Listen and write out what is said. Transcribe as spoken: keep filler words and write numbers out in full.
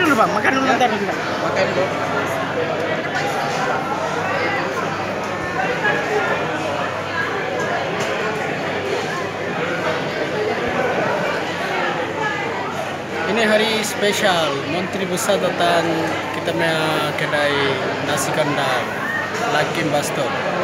dulu bang, makan dulu bentar bentar. Makan dulu. Ini hari spesial, Menteri Besar datang kita punya kedai nasi kandang Lakin Bastor.